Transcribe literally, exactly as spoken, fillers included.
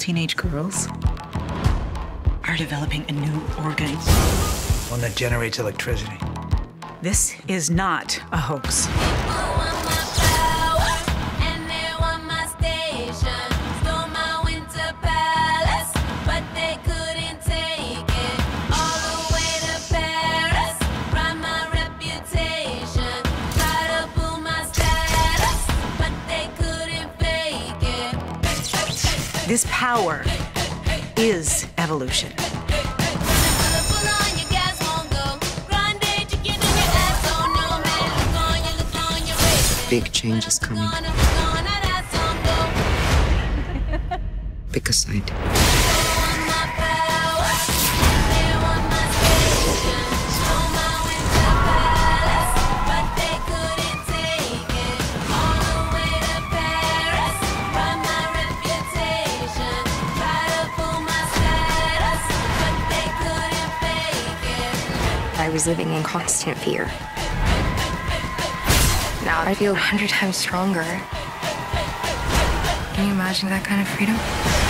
teenage girls are developing a new organ. One that generates electricity. This is not a hoax. This power is evolution. Big change is coming. Because I do. I was living in constant fear. Now I feel a hundred times stronger. Can you imagine that kind of freedom?